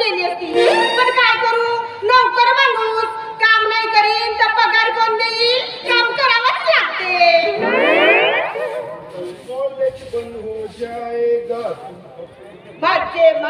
गेली असती. पण काय करू, नोकर माणूस काम नाही करीन तर पगार कोण देईल? काम करावंच लागते. कॉलेज बंद हो जाएगा. भाजे मा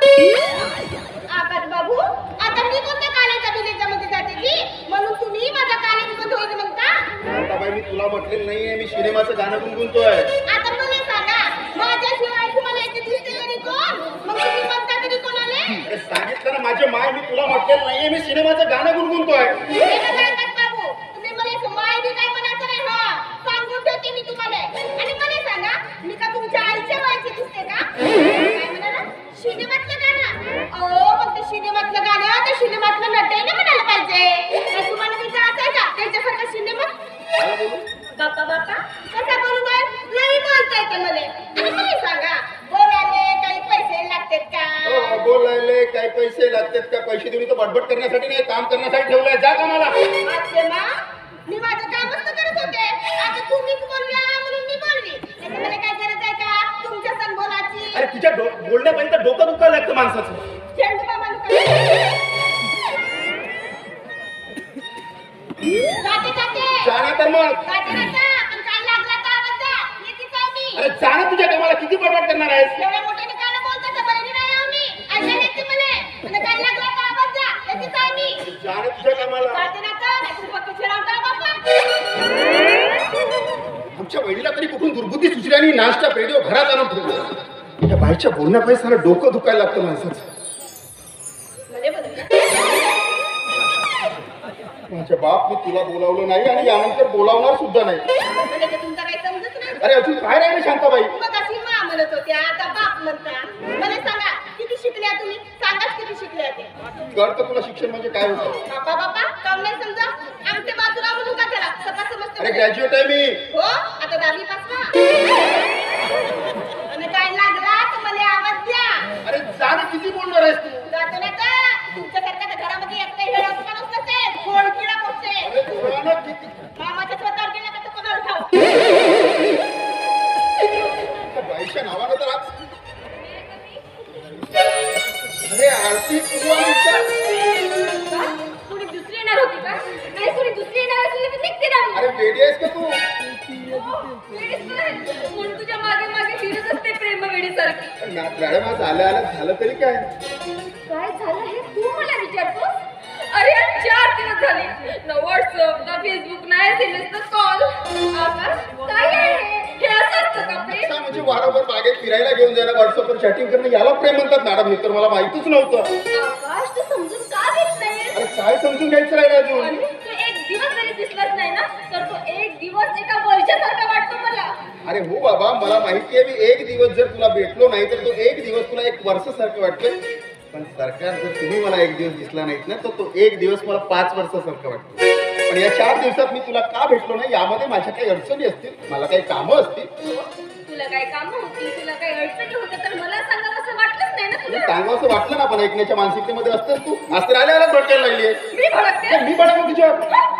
आकाश बाबू, आता मी कोणत्या कालेच्या बिलेच्यामध्ये जाते की म्हणून तुम्ही माझ्या कालेज बंद होईल म्हणता? आता बाई मी तुला म्हटलेलं नाहीये मी सिनेमाचं गाणं गुणगुणतोय. आता मला सांगा, माझ्याशिवाय तुम्हाला येते दिसते तरी कोण? मग तुम्ही म्हणता तरी कोण आले? अरे सांगितलं ना माझे माय मी तुला म्हटलेलं नाहीये मी सिनेमाचं गाणं गुणगुणतोय. हे बघा आकाश बाबू, तुम्ही मला माहिती काय म्हणायचं नाही. हा सांगून ठेवते मी तुम्हाला. आणि मला सांगा, मी का तुमच्या आईच्या वयाची दिसते का? काय म्हणाला? सिनेमातलं गाणं? अहो मग ते सिनेमातलं गाणं त्या सिनेमातलं नटायला म्हणायला पाहिजे. तर तुम्हाला मी जायचंय का त्याच्यासारखं सिनेमात? मला बोलू बाप्पा बाप्पा कसा बोलू बाय? नाही बोलता येते मला. आणि मला सांगा, बोलायला काही पैसे लागतात का? हो, बोलायले काही पैसे लागतात का? पैसे देऊन तर बडबड करण्यासाठी नाही काम करण्यासाठी ठेवलंय. जा कामाला. आजचे मा मी माझं कामच तर करत होते. आता तुम्हीच बोलल्या म्हणून मी बोलली. नाही मला काय गरज आहे का तुमच्या संग बोलायची? अरे तुझ्या बोलण्यापर्यंत डोकं दुखायला लागतं माणसाचं. झेंडू बाबा जाते जाते जाणार तर मग. जाते जाता. पण काय लागला तर आवाज द्या. येते काय मी? अरे जाणं तुझ्या कामाला किती बडबड करणार आहेस? एवढ्या मोठ्याने कानं बोलता तर बहिणी नाही आहो मी. ऐकायला येते मला. आणि काय लागला तर आवाज द्या. येते काय मी? जाणं तुझ्या कामाला. जाते जाता. नाही तू फक्त चिरावता बाप्पा. आमच्या वहिनीला तरी कुठून दुर्बुद्धी सुचली आणि नाश्ता रेडिओ घरात आणून ठेवला. या बाईच्या बोलण्यापायी सारं डोकं दुखायला लागतं माणसाचं. म्हणजे बघ माझ्या बाप मी तुला बोलावलं नाही आणि यानंतर बोलावणार सुद्धा नाही. म्हणजे ते तुमचा काही समजत नाही. अरे अजून काय राहिले शांताबाई? मग अशी मा म्हणत होत्या आता बाप म्हणता. मला सांगा किती शिकल्या तुम्ही? सांगाच किती शिकल्या ते? कळ तर तुला शिक्षण म्हणजे काय होतं? बापा बापा काम नाही समजा. आमच्या बाजूला म्हणू का त्याला सगळं समजतं. अरे ग्रॅज्युएट आहे मी. हो आता 10वी पास ना. आणि काय लागला तर मला आवाज द्या. अरे जाणं किती बोलणार आहेस तू? जातो ना का तुमच्यासारख्या तर घरामध्ये एक काही वेळा माणूस नसेल. खोडकिडा बसते. अरे डोळ्यानं किती मामाच्या स्वतःवर गेला का तो कोणाला ठाव? त्या बाईच्या नावानं तर आज अरे आरती तू आणि का? कोणी दुसरी येणार होती का? नाही कोणी दुसरी येणार असली तर निघते ना. अरे वेडी आहेस का तू? म्हणून तुझ्या मागे मागे फिरत असते प्रेमवेडीसारखी. मॅडम आज आल्या आल्या झालं तरी काय? काय झालं हे तू मला विचारतोस? अरे 4 दिवस झाले ना व्हॉट्सअप ना फेसबुक ना एसएमएस ना कॉल. आकाश काय आहे हे असं असतं का प्रेम? अच्छा, म्हणजे वारंवार बागेत फिरायला घेऊन जाणं व्हॉट्सअपवर चॅटिंग करणं याला प्रेम म्हणतात मॅडम. हे तर मला माहितीच नव्हतं. आकाश तू समजून का घेत नाही? अरे काय समजून घ्यायचं राहिलं अजून? आणि तू एक दिवस जरी दिसलाच नाही ना तर तो एक दिवस एका वर्षासारखा वाटतो मला. अरे हो बाबा मला माहिती आहे मी एक दिवस जर तुला भेटलो नाही तर तो एक दिवस तुला एक वर्षासारखं वाटतं. पण सरकार जर तुम्ही मला एक दिवस दिसला नाहीत ना तर तो एक दिवस मला 5 वर्षासारखं वाटतं. पण या 4 दिवसात मी तुला का भेटलो नाही यामध्ये माझ्या काही अडचणी असतील, मला काही कामं असतील. तुला काय काम होती, तुला काय अडचणी होत्या तर मला सांगावं असं वाटलंच नाही ना तुला. सांगावं असं वाटलं ना पण ऐकण्याच्या मानसिकतेमध्ये असतेस तू. आज तर आल्या भटकायला लागली आहे. मी भडकते. मी भडकलो तुझ्यावर.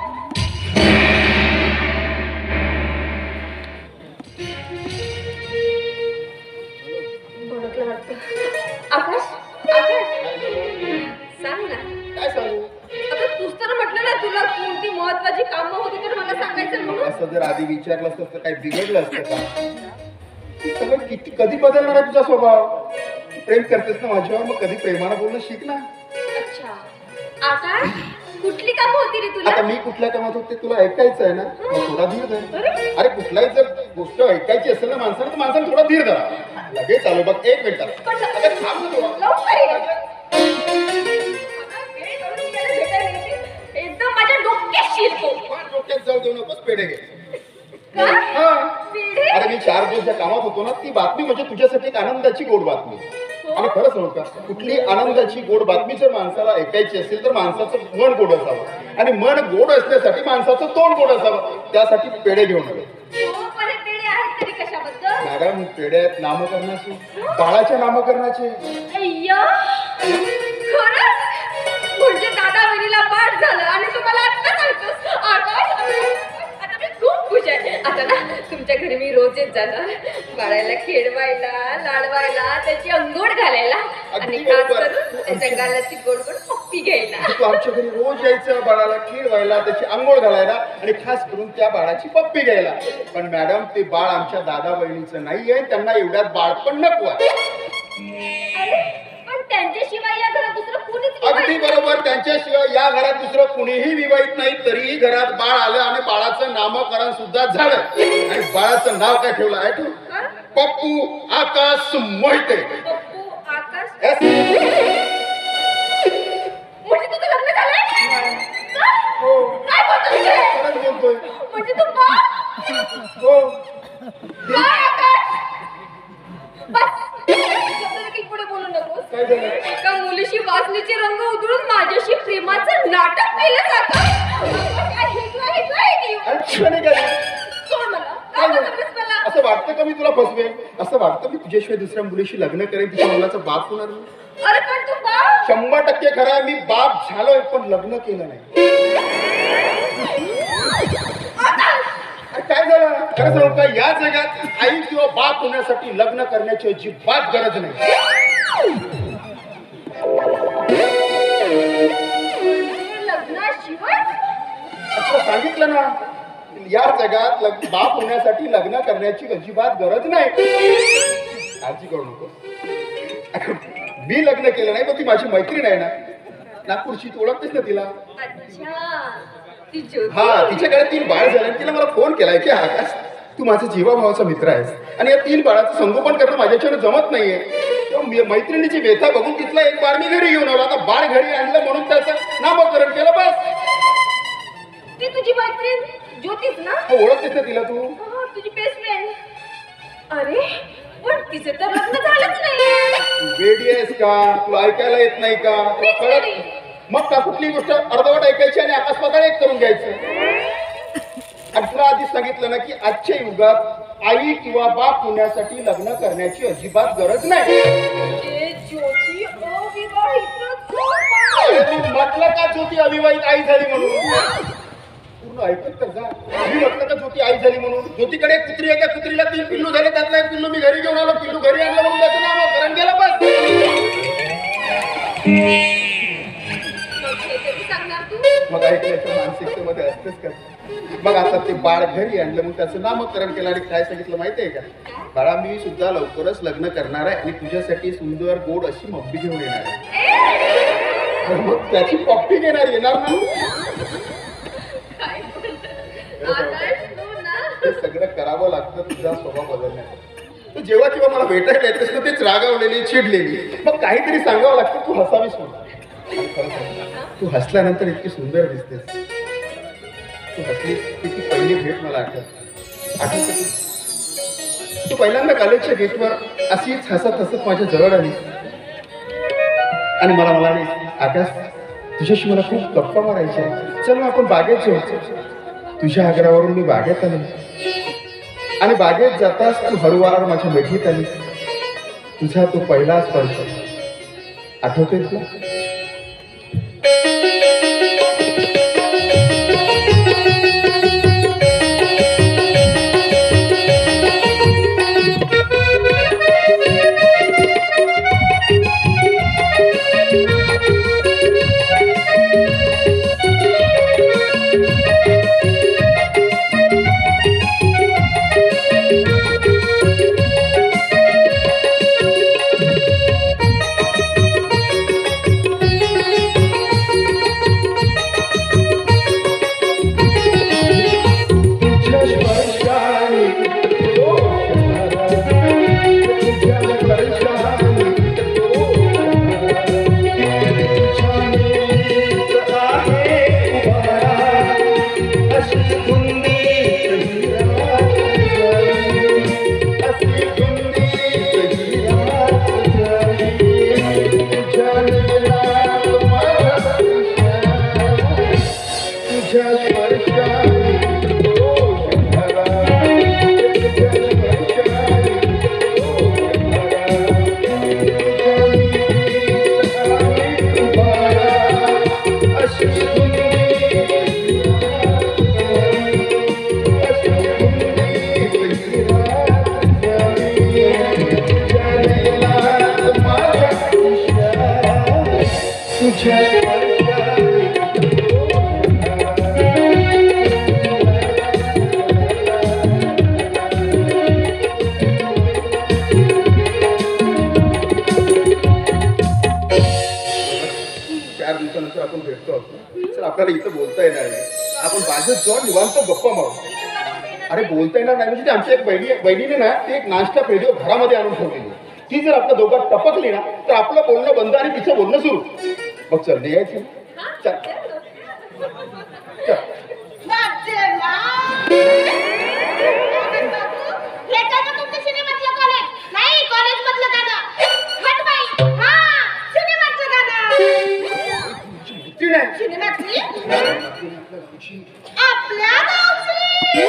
भडकलं वाटतं. आकाश आकाश सांग ना. काय सांगू? आता तूच तर म्हटलं ना तुला कोणती महत्वाची कामं होती तर मला सांगायचं म्हणून. असं जर आधी विचारलं असतं तर काही बिघडलं असतं का? सगळं किती कधी बदलणार आहे तुझा स्वभाव? प्रेम करतेस ना माझ्यावर मग कधी प्रेमानं बोलणं शिक ना. अच्छा आकाश कुठली कामं होती रे तुला? आता मी कुठल्या कामात होते तुला ऐकायचं आहे ना मग थोडा धीर धर. अरे कुठलाही जर गोष्ट ऐकायची असेल ना माणसाला तर माणसाला थोडा धीर धरा. लगेच आलो बघ 1 मिनिटात. अगं थांब ना थोडं. लवकर ये. एकदम माझ्या डोक्यात शिरतो. डोक्यात जाऊ देऊ नकोस पेढे घे. का? हा. पेढे? अरे मी 4 दिवस ज्या कामात होतो ना ती बातमी म्हणजे तुझ्यासाठी एक आनंदाची गोड बातमी. आणि खरंच सांगू का कुठली आनंदाची गोड बातमी जर माणसाला ऐकायची असेल तर माणसाचं मन गोड असावं आणि मन गोड असण्यासाठी माणसाचं तोंड गोड असावं. त्यासाठी पेढे घेऊन आले. हो, पण हे पेढे आहेत तरी कशाबद्दल? मॅडम पेढे आहेत नामकरणाचे, बाळाच्या नामकरणाचे. अय्या खरंच म्हणजे दादा वहिनीला पाठ झालं आणि तुम्हाला आता सांगतोस. आकाश आता मी खूप खुश आहे. आता ना तुमच्या घरी मी रोज येत जाणार. बाळाला खेळवायला, लाडवायला, त्याची अंघोळ घालायला आणि अगदी खास बरोबर. करून त्याच्या गालाची गोड गोड पप्पी घ्यायला. तू आमच्या घरी रोज यायचं बाळाला खेळवायला, त्याची आंघोळ घालायला आणि खास करून त्या बाळाची पप्पी घ्यायला. पण मॅडम ते बाळ आमच्या दादा बहिणीचं नाहीये, त्यांना एवढ्यात बाळपण नको आहे. अरे पण त्यांच्याशिवाय या घरात दुसरं कोणीच अगदी विवाहित बरोबर. त्यांच्याशिवाय या घरात दुसरं कुणीही विवाहित नाही, तरीही घरात बाळ आलं आणि बाळाचं नामकरण सुद्धा झालं. आणि बाळाचं नाव काय ठेवलं आहे तू? हा? पप्पू आकाश मोहिते. पप्पू आकाश. Yes. म्हणजे तुझं लग्न झालंय? हो. काय बोलतोस रे? खरंच बोलतोय. म्हणजे तू बा? हो. काय आकाश? बस. शब्द देखील पुढे बोलू नकोस. काय झालं? एका मुलीशी वासनेचे रंग उधळून माझ्याशी प्रेमाचं नाटक केलं जातं. काय हेतू आहे देव? अच्छा नाही काय? सोड मला. काय काय झालं? करतोस मला? असं वाटतं का मी तुला फसवेन? असं वाटतं मी तुझ्याशिवाय दुसऱ्या मुलीशी लग्न करेन, तिच्या मुलाचा बाप होणार मी? अरे पण तू बा? 100% खरं आहे, मी बाप झालोय पण लग्न केलं नाही. अरे काय झालं? खरं सांगू का, या जगात आई किंवा बाप होण्यासाठी लग्न करण्याची अजिबात गरज नाही. लग्नाशिवाय? असं सांगितलं ना, या जगात बाप होण्यासाठी लग्न करण्याची अजिबात गरज नाही. काळजी करू नको. मी लग्न केलं नाही, पण ती माझी मैत्रीण आहे ना, नागपूरची, तू ओळखतेस ना तिला? अच्छा ती ज्योती. हा, तिच्याकडे 3 बाळ झाले आणि तिला मला फोन केलाय की आकाश, तू माझा जीवाभावाचा मित्र आहेस आणि या 3 बाळाचं संगोपन करणं माझ्याच्यानं जमत नाहीये. तेव्हा मैत्रिणीची व्यथा बघून तिथला एक बाळ मी घरी घेऊन आलो. आता बाळ घरी आणलं म्हणून त्याचं नामकरण केलं, बस. ती तुझी मैत्रीण ज्योतीच ना? हो, ओळखतेस ना तिला तू? हा, तुझी बेस्ट फ्रेंड. अरे पण तिचं तर लग्न झालंच नाही. तू वेडी आहेस का? तुला ऐकायला येत नाही का? तुला मीच कळत? वेडी. मग का कुठली गोष्ट अर्धवट ऐकायची आणि आकाश पाताळ एक करून घ्यायचं? आणि तुला आधीच सांगितलं ना की आजच्या युगात आई किंवा बाप होण्यासाठी लग्न करण्याची अजिबात गरज नाही. ए, ज्योती अविवाहित अरे तू म्हटलं का ज्योती अविवाहित आई झाली म्हणून? पूर्ण ऐकत तर जा. मी म्हटलं का ज्योती आई झाली म्हणून? ज्योतीकडे एक कुत्री आहे, त्या कुत्रीला 3 पिल्लू झाले, त्यातला एक पिल्लू मी घरी घेऊन आलो. पिल्लू घरी आणलं म्हणून त्याचं नामकरण केलं, बस. सांगणार तू? मग ऐकल्याच्या मानसिकतेमध्ये असतेच का? मग आता ते बाळ घरी आणलं, मग त्याचं नामकरण केलं आणि काय सांगितलं माहितीये का? बाळा, मी सुद्धा लवकरच लग्न करणार आहे आणि तुझ्यासाठी सुंदर गोड अशी मप्पी घेऊन येणार आहे. तर मग त्याची पप्पी घेणार, येणार ना? काय बोलतोय? आकाश तू ना? हे सगळं करावं लागतं तुझा स्वभाव बदलण्यासाठी. तू जेव्हा किंवा मला भेटायला येतेस ना, तेच रागावलेली, चिडलेली. मग काहीतरी सांगावं लागतं, तू हसावीस म्हणून. आणि खरं सांग, तू हसल्यानंतर इतकी सुंदर दिसतेस. तू हसलीस की ती पहिली भेट मला आठवते. तू पहिल्यांदा कॉलेजच्या गेटवर अशीच हसत हसत माझ्या जवळ आली आणि मला म्हणाली, आकाश, तुझ्याशी मला खूप गप्पा मारायच्या, चल ना आपण बागेत जाऊ. तुझ्या आग्रहावरून मी बागेत आलो आणि बागेत जाताच तू हळूवार माझ्या मिठीत आली. तुझा तो पहिला स्पर्श आठवतोय तुला? तुझ्या चार दिवसानंतर आपण भेटतो आहोत सर आपल्याला इथं बोलता येणार नाही आपण बाजूत जाऊन निवांत गप्पा मारू अरे बोलता येणार नाही म्हणजे ते आमच्या एक बहिणीने ना ते एक नाश्ता रेडिओ घरामध्ये आणून ठेवलेली ती जर आपल्या दोघात टपकली ना तर आपलं बोलणं बंद आणि तिचं बोलणं सुरू मग चल निघायचं चल चल बाजेला. हे काय गं तुमचं सिनेमातलं कॉलेज? नाही, कॉलेजमधलं गाणं. हट बाई. हां, सिनेमातलं गाणं. भीती नाही सिनेमातली? आपल्या गावची.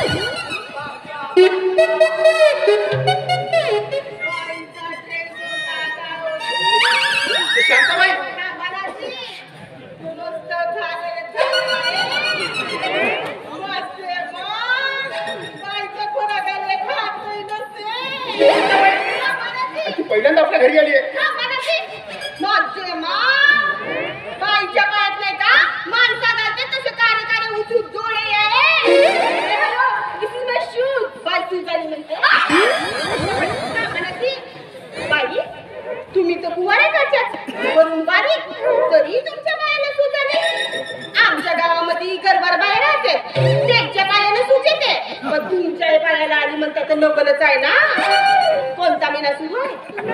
शांताबाई पहिल्यांदा आपल्या घरी आली आहे बाईच्या पायात नाही का माणसा घालते तसे कारे कारे उचून डोळे आहे बाई तुम्ही तर कुवारे करतात वरून बारीक तरी तुमच्या पायाला सूज आली आमच्या गावामध्ये गरबार बाई राहते त्यांच्या पायाला सूज येते पण तुमच्या पायाला आली म्हणतात तर नकलच आहे ना कोणता महिना सुरू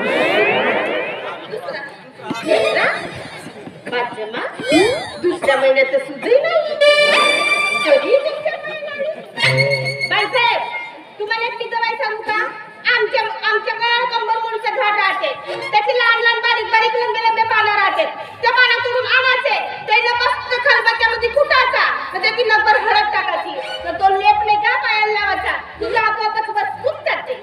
आहे बाजमा दुसऱ्या महिन्यात तर सुजही नाही तरी तुमच्या पायाला आली बाईसाहेब तुम्हाला एक दवाई सांगू का आमच्या गावात कंबर मुळीचं झाड राहते त्याची लहान लहान बारीक बारीक लंबे लंबे पानं राहते त्या पानातून आणायचे त्याला मस्त खलबत्त्यामध्ये कुटायचा तर त्याची नंबर हळद टाकायची तर तो लेप नाही का पायाला लावायचा तुझा आपोआपच बसकून जाते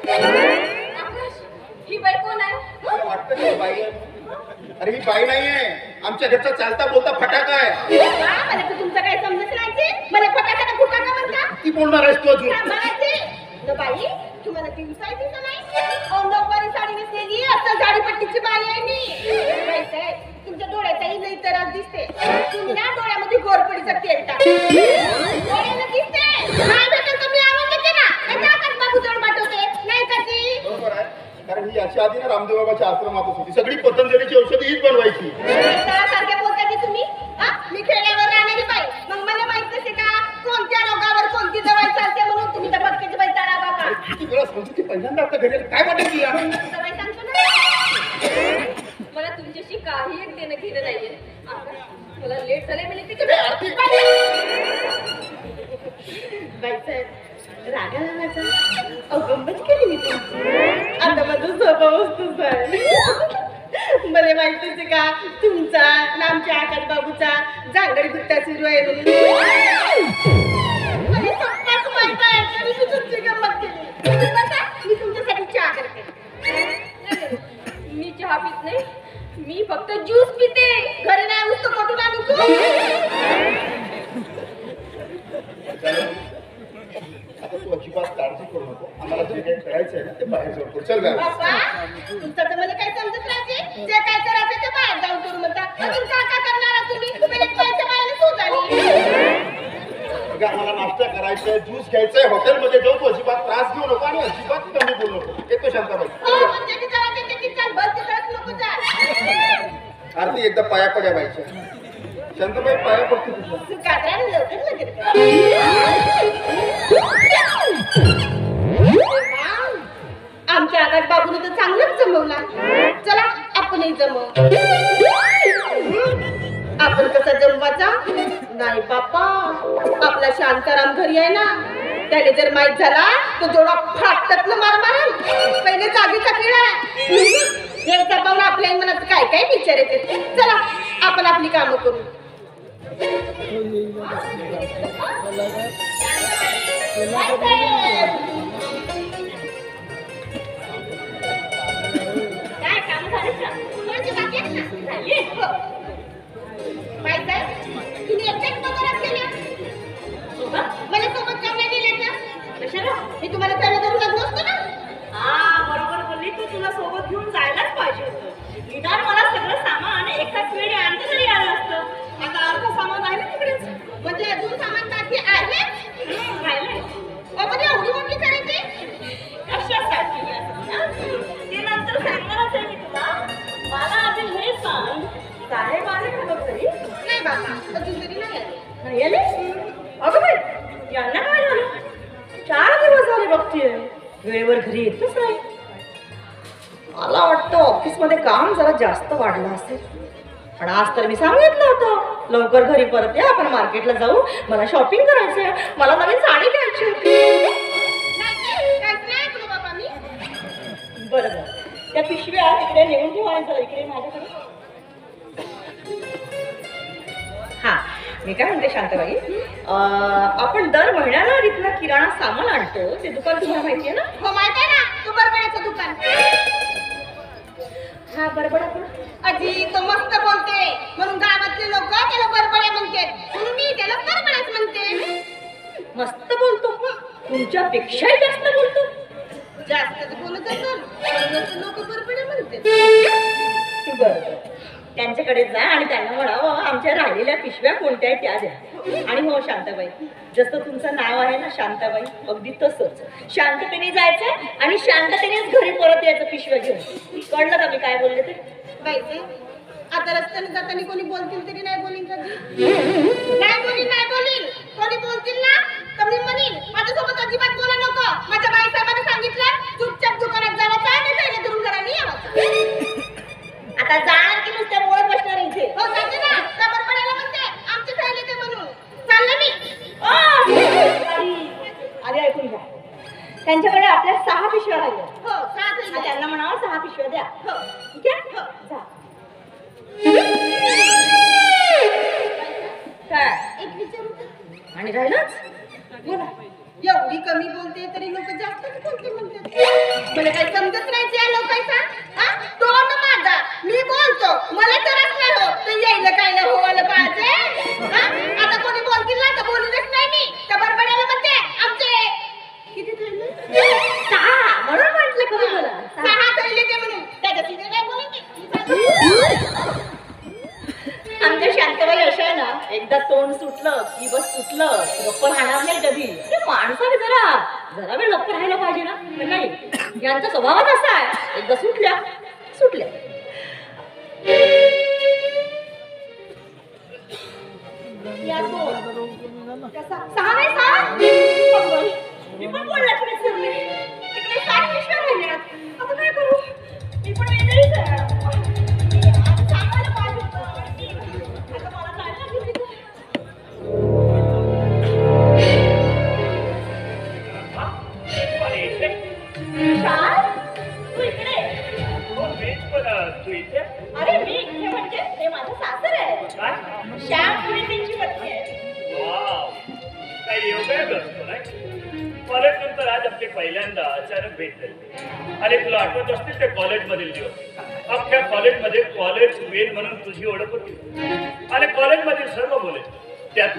ही बाई कोण आहे वाटतं की बाई आहे. अरे ही बाई नाहीये आमच्या घरचा चालता बोलता फटाका आहे मला तर तुमचं काय समजत नाही मला फटाका फुटाका म्हणता ती बोलणार आहेस तू अजून बाई तुम्हाला ती उसायची का नाही नऊवारी साडी नेसलेली असं झाडीपट्टीची बाई आहे मी तुमच्या डोळ्याचाही लई त्रास दिसते तुम्ही ना डोळ्यामध्ये गोरपडीचं तेल टाक डोळ्याला दिसते नाही भेटेल तर मी आणून देते ना त्याच्यात बाबू जवळ पाठवते नाही का ती बरोबर आहे कारण ही याच्या आधी ना रामदेव बाबाच्या आश्रमातच होती सगळी पतंजलीची औषधी हीच बनवायची सारख्या बोलता की तुम्ही मी खेड्यावर राहणारी बाई मग मला माहित नसे का कोणत्या रोगावर कोणती दवाई चालते म्हणून तुम्ही त्या बक्केची बाई ताळा बाबा किती वेळा समजू पहिल्यांदा आपल्या घरी आली. काय वाटेल तुला दवाई सांगतो ना मला तुमच्याशी काही एक देणं घेणं नाहीये मला लेट झालंय म्हणजे तिकडे अरे आरती बाईसाहेब रागाला माझा अवगंमत केली मी तुमची आता माझा स्वभाव असतोच आहे मला माहितीच आहे का तुमचा आमच्या आकाश बाबूचा जांगडी गुट्टा सुरू आहे म्हणून मला सगळ्यात माहित आहे तरी मी तुमची गंमत केली बसा मी तुमच्यासाठी चहा करते मी चहा पित नाही मी फक्त ज्यूस पिते घरी नाही उस्त कुठून आणू तू आता तू अजिबात काळजी करू नको आम्हाला जे काही करायचं आहे ना ते बाहेर जाऊन करू. चल गावी बाप्पा तुमचं तर मला काही समजत राहते जे काय करायचं ते बाहेर जाऊन करू म्हणतात अजून काय करणार तुम्ही पैसे बाहेर सूज आली अगं आम्हाला नाश्ता करायचा आहे ज्यूस घ्यायचा आहे हॉटेलमध्ये जाऊ तू अजिबात त्रास घेऊ नको आणि अजिबात कमी बोलू नको येतो शांताबाई हो म्हणजे ती जायची त्याची चाल बस तिकडच नको जा आरती एकदा पाया पड्या बाईच्या शांताबाई पाया पडते तुझ्या तू कात्र्याने लवकर लगेच आमच्या आकाश बाबूने तर चांगलंच जमवला चला आपणही जमव आपण कसा जमवाचा नाही बाप्पा आपला शांताराम घरी आहे ना त्याने जर माहित झाला तो जोडा फाटत मार मारेल पहिले जागेचा किडा हे पाहून आपल्या मनात काय काय विचार येते चला आपण आपली कामं करू काय काम झालं का? थोडीशी बाकी आहेत ना? झाली? हो. माहित आहे? तुम्ही एकट्याच पगारात केल्या? मला सोबत काम नाही दिले का? कशाला? मी तुम्हाला त्याला धरून लागलो असतो ना? बरोबर बोलली तू तुला सोबत घेऊन जायलाच पाहिजे होतं निदान मला सगळं सामान एकाच वेळी आणता वेळेवर घरी येतच नाही. मला वाटतं ऑफिसमध्ये काम जरा जास्त वाढलं असेल. पण आज तर मी सांगितलं होतं लवकर घरी परत या, आपण मार्केटला जाऊ, मला शॉपिंग करायचंय, मला नवीन साडी घ्यायची होती. काहीच नाही ऐकलं बाबा मी. बरं बरं, त्या पिशव्या तिकडे नेऊन ठेवायचं इकडे माझ्याकडे. हा, मी काय म्हणते शांताबाई, आपण दर महिन्याला इथला किराणा सामान आणतो, ते दुकान तुम्हाला माहिती आहे ना? हो माहित आहे ना, तू बरबड्याचं दुकान. हा बरोबर. अजी तो मस्त बोलते म्हणून गावातले लोक त्याला बरबड्या म्हणते, म्हणून मी त्याला बरबड्याच म्हणते. मस्त बोलतो, तुमच्यापेक्षाही जास्त बोलतो. जास्त तर बोलत असेल लोक बरबड्या म्हणते. बरं, त्यांच्याकडे जा आणि त्यांना म्हणावं आमच्या राहिलेल्या पिशव्या कोणत्या आहेत त्या द्या. आणि हो शांताबाई, जसं तुमचं नाव आहे ना शांताबाई, अगदी तसंच शांततेने जायचं आणि शांततेनेच घरी परत यायचं पिशव्या घेऊन. कळलं का मी काय बोलले ते? बाईचे आता रस्त्याने जाताना कोणी बोलतील तरी नाही बोलीन का? नाही बोलीन. कोणी बोलतील ना तर मी म्हणीन माझ्यासोबत अजिबात बोला नको. माझ्या बाईसाहेबांना सांगितलं चुपचाप दुकानात जायचं आणि थैले धरून घराने यावं. आता जाणार की नुसत्या बोलत बसणार इथे? हो जाते ना, का बरबड्याला म्हणते आमचे थैले ते म्हणून. चाललं मी. आधी ऐकून घ्या, त्यांच्याकडे आपल्या 6 पिशव्या राहिल्या. हो चालते. आणि त्यांना म्हणावं 6 पिशव्या द्या. हो ठीक आहे, जा. काय एक विचारू का? आणि राहिलंच बोला. एवढी कमी बोलते तरी लोक जास्तच बोलते म्हणतात. मला काही समजत नाही त्या लोकांचा. तोंड माझा, मी बोलतो, मला त्रास नाही हो, तर यायला काय नाही व्हायला पाहिजे. आता कोणी बोलतील ना तर बोलूनच नाही मी. तर बरबड्याला म्हणते आमचे किती थैले? 6 म्हणून म्हटलं कमी बोला. 6 थैले ते म्हणून. त्याच्या तिथे काय बोलू मी? आमच्या शांताबाई अशा आहे ना, एकदा तोंड सुटलं की बस सुटलं, गप्प राहणार नाही कधी. माणसाने जरा वेळ गप्प राहायला पाहिजे ना. तर नाही, यांचा स्वभावच असा आहे, एकदा सुटल्या. या दोन. कसा? 6 नाही 6? मी पण बोलला तुम्ही सरले. तिकडे 7 पिशव्या राहिल्यात. आता काय करू? मी पण वेगळीच आहे. सांगायला पाहिजे होतं. आता मला जायला लागेल तिथे. विशाल, तू इकडे. अरे मी इथे म्हणजे ते माझं सासर आहे. श्याम पुढे त्यांची पत्नी आहे. कॉलेज नंतर आज आपली पहिल्यांदा अचानक भेट झाली. आणि तुला आठवत असतील ते कॉलेजमधील दिवस. अख्ख्या कॉलेजमध्ये कॉलेज वेल म्हणून तुझी ओळख होती. आणि कॉलेजमधील सर्व मुले, त्यात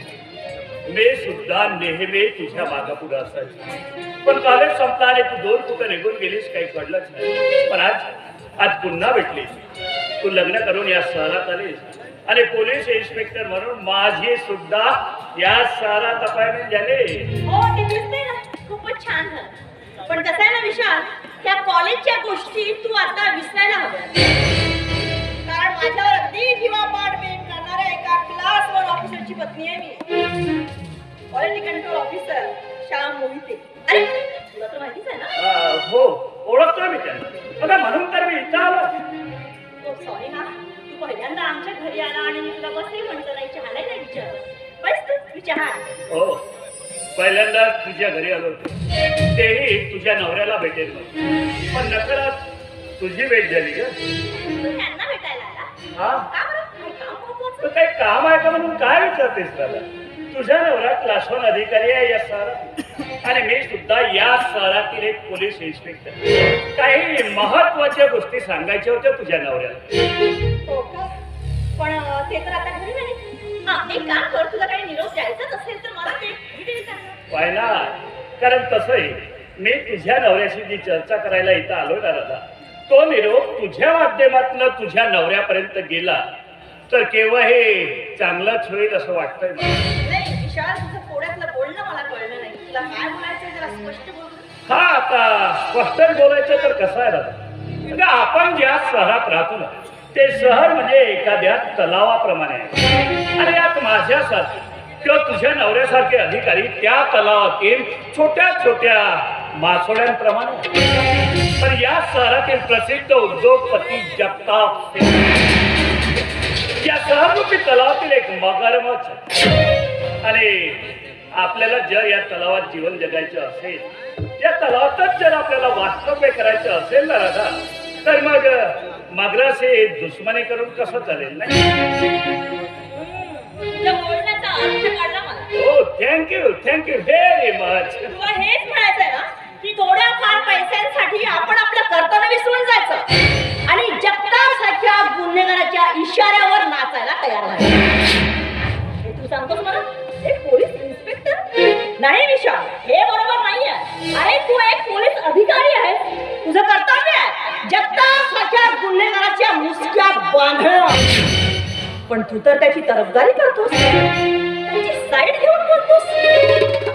मे सुद्धा नेहमी तुझ्या मागापुढे असायची. पण कॉलेज संपला आणि तू 2 कुठं निघून गेलीस काही कळलंच नाही. पण आज पुन्हा भेटलीस. तू लग्न करून या शहरात आलीस आणि पोलीस इन्स्पेक्टर म्हणून माझी सुद्धा या शहरात अपॉइंटमेंट झाली. हो, ते दिसते ना, खूपच छान झालं. पण कसं आहे ना विशाल, त्या कॉलेजच्या गोष्टी तू आता विसरायला हव्या. कारण माझ्यावर अगदी जीवापाड प्रेम करणाऱ्या एका क्लास 1 ऑफिसरची पत्नी आहे मी. Quality control officer Shyam Mohite. अरे तुला तर माहितीच आहे ना? हो, ओळखतोय मी त्यांना. आता म्हणून तर मी इथं आलो. सॉरी हा, तू पहिल्यांदा आमच्या घरी आला आणि मी तुला बसही म्हणतो नाही, चहाला नाही विचारलं. बस तू चहा. हो, पहिल्यांदा तुझ्या घरी आलो होतो, तेही तुझ्या नवऱ्याला भेटेल म्हणून. पण नकळत तुझी भेट झाली ग. तू त्यांना भेटायला आला? हा, का बरं? काही काम महत्वाचं? तर काही काम आहे का म्हणून काय विचारतेस त्याला? तुझ्या नवरा क्लास 1 अधिकारी आहे या शहरात आणि मी सुद्धा या शहरातील एक पोलीस इन्स्पेक्टर. काही महत्वाच्या गोष्टी सांगायच्या होत्या तुझ्या नवऱ्याला. हो का? पण ते तर आता घरी नाही. हा, एक काम कर, तुला काही निरोप द्यायचाच असेल तर मला ते व्हिडिओ सांग. पाहिला, कारण तसंही मी तुझ्या नवऱ्याशी जी चर्चा करायला इथं आलो ना दादा, तो निरोप तुझ्या माध्यमातून तुझ्या नवऱ्यापर्यंत गेला तर केव्हा हे चांगलंच होईल असं वाटतंय. नाही विशाल, तुझं पोळ्यातलं बोलणं मला कळलं नाही. तुला काय बोलायचं जरा स्पष्ट बोल. हा, आता स्पष्ट बोलायचं तर कसं आहे दादा, म्हणजे आपण ज्या शहरात राहतो ना, ते शहर म्हणजे एखाद्या तलावाप्रमाणे आहे. आणि यात माझ्यासारखे किंवा तुझ्या नवऱ्यासारखे अधिकारी त्या तलावातील छोट्या छोट्या मासोळ्यांप्रमाणे. पण या शहरातील प्रसिद्ध उद्योगपती जगताप या शहररूपी तलावातील एक मगरमच्छ. आणि आपल्याला जर या तलावात जीवन जगायचं असेल, या तलावातच जर आपल्याला वास्तव्य करायचं असेल ना राधा, तर मग मगराशी दुश्मनी करून कसं चालेल नाही. तुझ्या बोलण्याचा अर्थ कळला मला. हो, थँक्यू व्हेरी मच. तुला हेच म्हणायचंय ना की थोड्याफार पैशांसाठी आपण आपलं कर्तव्य विसरून जायचं आणि जगतापसारख्या गुन्हेगाराच्या इशाऱ्यावर नाचायला तयार व्हायचं. हे तू सांगतोस मला एक पोलीस इन्स्पेक्टर नाही विशाल, हे बरोबर नाहीये. अरे तू एक पोलीस अधिकारी आहेस, तुझं कर्तव्य आहे जगतापसारख्या गुन्हेगाराच्या मुसक्या बांधणं. पण तू तर त्याची तरफदारी करतोस, त्याची साईड घेऊन बोलतोस.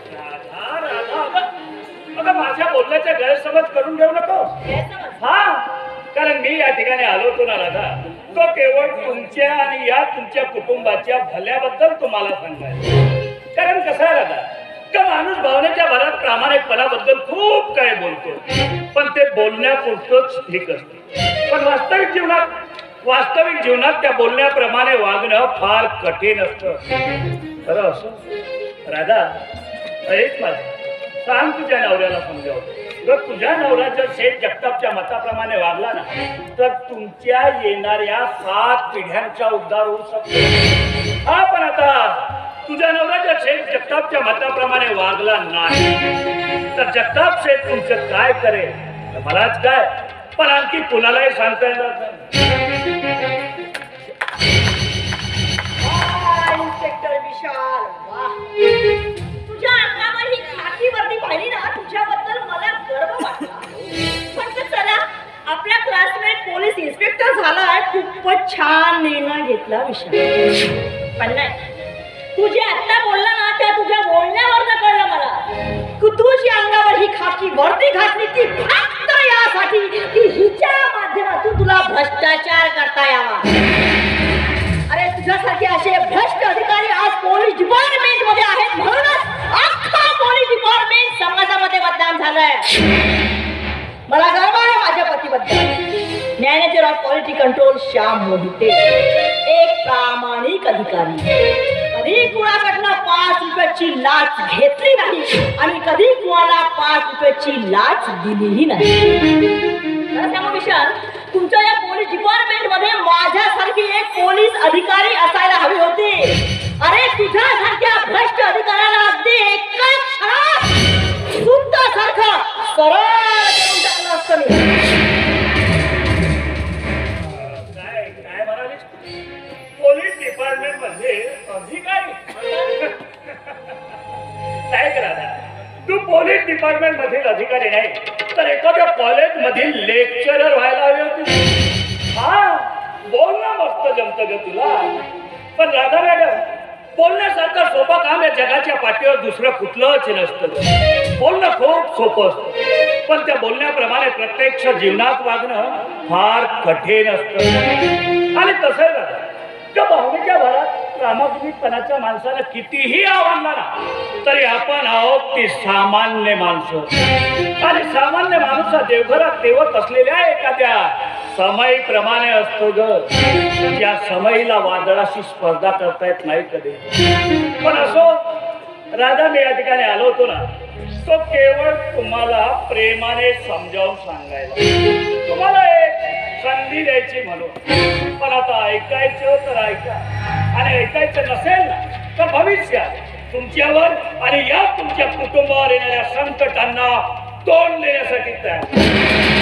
आता माझ्या बोलण्याचा गैरसमज करून घेऊ नको. हा, कारण मी या ठिकाणी आलो होतो ना राधा, तो केवळ तुमच्या आणि या तुमच्या कुटुंबाच्या भल्याबद्दल तुम्हाला सांगायचं. कारण कसं आहे राधा, का माणूस भावनेच्या भरात प्रामाणिकपणाबद्दल खूप काय बोलतो, पण ते बोलण्यापुरतंच ठीक असते. पण वास्तविक जीवनात त्या बोलण्याप्रमाणे वागणं फार कठीण असतं. खरं असं राधा, ऐक माझं, सांग तुझ्या नवऱ्याला समजावं. जर तुझ्या नवरा जर शेठ जगतापच्या मताप्रमाणे वागला ना, तर तुमच्या येणाऱ्या 7 पिढ्यांचा उद्धार होऊ शकतो. हा, पण आता तुझ्या नवरा जर शेठ जगतापच्या मताप्रमाणे वागला नाही, तर जगताप शेठ तुमचं काय करेल मलाच काय, पण आणखी कुणालाही सांगता येणार नाही. इन्स्पेक्टर विशाल, वाह, तुझ्या अंगावर ही खाकी वर्दी पाहिली ना, तुझ्याबद्दल मला गर्व वाटला. पण चला, आपला क्लासमेट पोलीस इन्स्पेक्टर झालाय, खूपच छान निर्णय घेतला विशाल. पण नाही, तू जे आता बोलला ना, त्या तुझ्या बोलण्यावरनं कळलं मला की तू जी अंगावर ही खाकी वर्दी घातली ती फक्त यासाठी की हिच्या माध्यमातून तुला भ्रष्टाचार करता यावा. अरे तुझ्यासारखे असे भ्रष्ट अधिकारी आज पोलीस डिपार्टमेंट मध्ये आहेत, म्हणूनच अख्खा पोलीस डिपार्टमेंट समाजामध्ये बदनाम झालंय. मला गर्व आहे माझ्या पतीबद्दल. Manager of quality control Shyam Mohite, एक प्रामाणिक अधिकारी. कधी कुणाकडनं 5 रुपयाची लाच घेतली नाही आणि कधी कुणाला 5 रुपयाची लाच दिलीही नाही. विशाल, तुमच्या या पोलीस डिपार्टमेंट मध्ये माझ्यासारखी एक पोलीस अधिकारी असायला हवी होती. अरे तुझ्यासारख्या भ्रष्ट अधिकाऱ्याला अगदी एका क्षणात सुंदरसारखं सरळ करून टाकलं असतं मी. काय म्हणालीस? पोलीस डिपार्टमेंट मध्ये अधिकारी काय करा? तू पोलीस डिपार्टमेंट मधील अधिकारी नाही तर एखाद्या कॉलेज मधील लेक्चरर व्हायला हवे होते. हा, बोलणं मस्त जमतं ग तुला. पण राधा मॅडम, बोलण्यासारखं सोपं काम या जगाच्या पाठीवर दुसरं कुठलंच नसतं. बोलणं खूप सोपं असतं, पण त्या बोलण्याप्रमाणे प्रत्यक्ष जीवनात वागणं फार कठीण असतं. आणि तसंही राधा, त्या भावनेच्या भरात प्रामाणिकपणाच्या माणसाला कितीही आव्हान ना, तरी आपण आहोत ती सामान्य माणसं. आणि सामान्य माणूस हा देवघरात तेवत असलेल्या एखाद्या समयीप्रमाणे असतो ग. त्या समयीला वादळाशी स्पर्धा करता येत नाही कधी. पण असो राधा, मी या ठिकाणी आलो होतो ना, तो केवळ तुम्हाला प्रेमाने समजावून सांगायला, तुम्हाला एक संधी द्यायची म्हणून. पण आता ऐकायचं तर ऐका, आणि ऐकायचं नसेल ना तर भविष्यात तुमच्यावर आणि या तुमच्या कुटुंबावर येणाऱ्या संकटांना तोंड देण्यासाठी तयार.